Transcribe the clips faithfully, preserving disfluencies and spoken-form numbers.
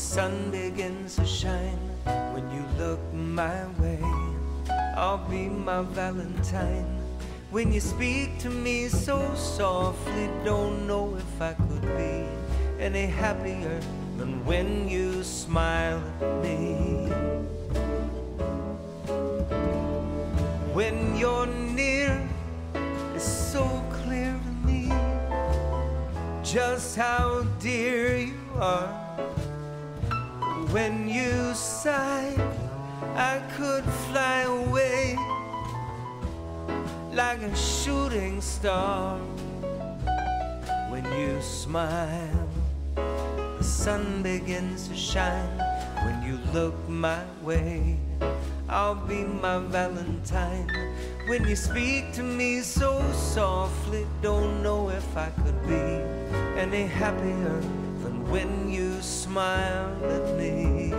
sun begins to shine when you look my way. I'll be my Valentine when you speak to me so softly. Don't know if I could be any happier than when you smile at me. When you're near, it's so clear to me just how dear you are. When you sigh, I could fly away like a shooting star. When you smile, the sun begins to shine when you look my way. I'll be my Valentine when you speak to me so softly. Don't know if I could be any happier than when you smile at me.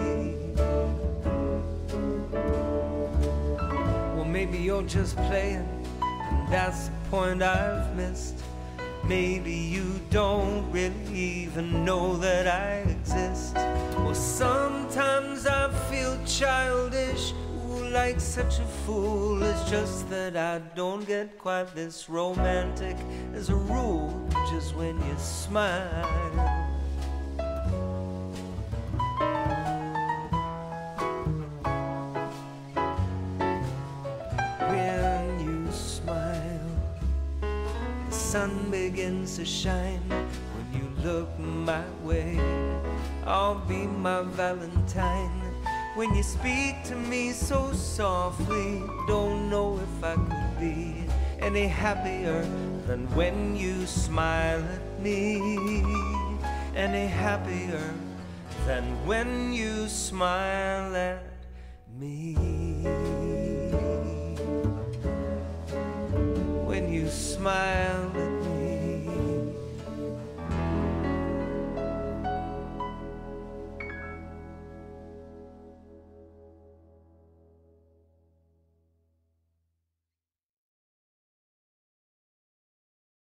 Well, maybe you're just playing, and that's the point I've missed. Maybe you don't really even know that I exist. Well, sometimes I feel childish, like such a fool. It's just that I don't get quite this romantic as a rule, just when you smile. When you smile, the sun begins to shine when you look my way. I'll be my Valentine when you speak to me so softly. Don't know if I could be any happier than when you smile at me. Any happier than when you smile at me. When you smile